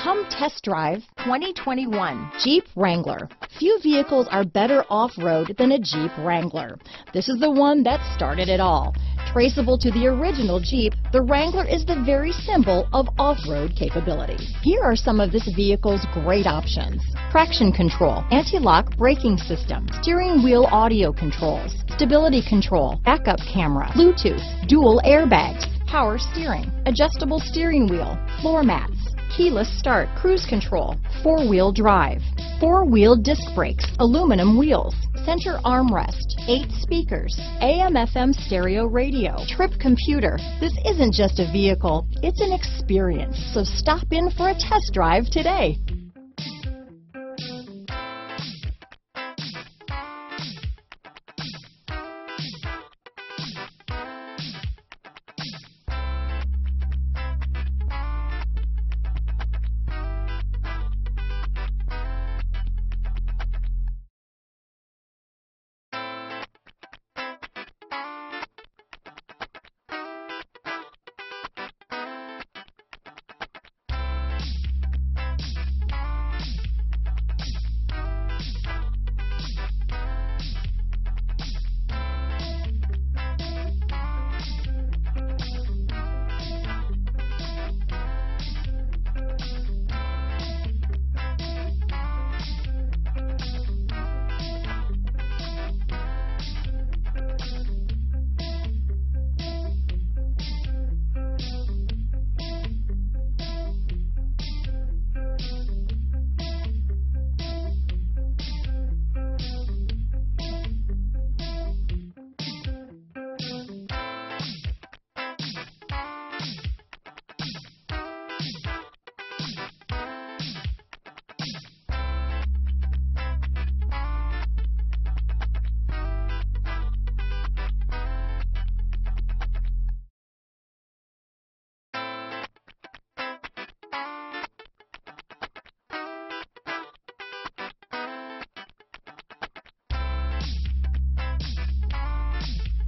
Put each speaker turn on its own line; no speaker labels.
Come test drive 2021 Jeep Wrangler. Few vehicles are better off-road than a Jeep Wrangler. This is the one that started it all. Traceable to the original Jeep, the Wrangler is the very symbol of off-road capability. Here are some of this vehicle's great options: traction control, anti-lock braking system, steering wheel audio controls, stability control, backup camera, Bluetooth, dual airbags, power steering, adjustable steering wheel, floor mats, keyless start, cruise control, four-wheel drive, four-wheel disc brakes, aluminum wheels, center armrest, 8 speakers, AM/FM stereo radio, trip computer. This isn't just a vehicle, it's an experience. So stop in for a test drive today.